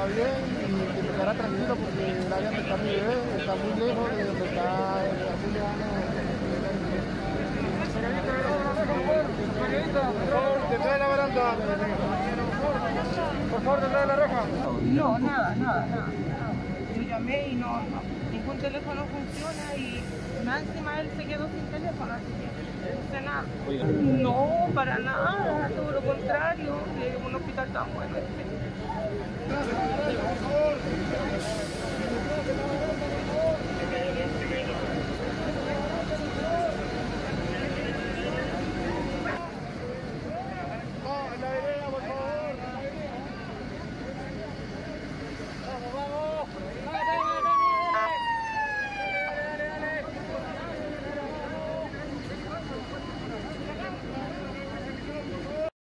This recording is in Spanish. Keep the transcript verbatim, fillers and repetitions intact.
va bien y que me quedará tranquilo porque el área donde está mi bebé está muy lejos de donde está el Julio. Por favor, detrás de la baranda. Por favor, detrás de la reja. No, nada, nada, nada. Yo llamé y no, no, ningún teléfono funciona y más encima él se quedó sin teléfono, así que no sé nada. No, para nada, todo lo contrario, le un hospital tan bueno.